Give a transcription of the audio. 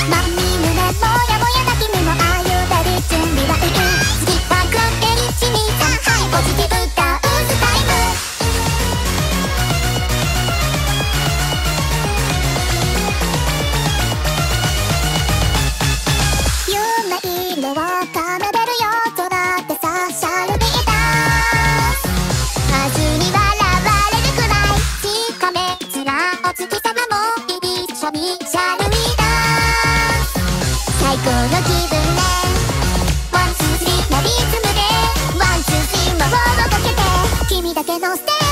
まみ胸もやもやな君もあゆだり準備はいい。次はくって123はいポジティブダンスタイム。夢色を奏でるよ空ってさシャルビーダンス。味に笑われるくらい近め面お月様も一緒にシャルビーダンス。最高の気分でワンツースリーなリズムでワンツースリー魔法をかけて君だけのステージ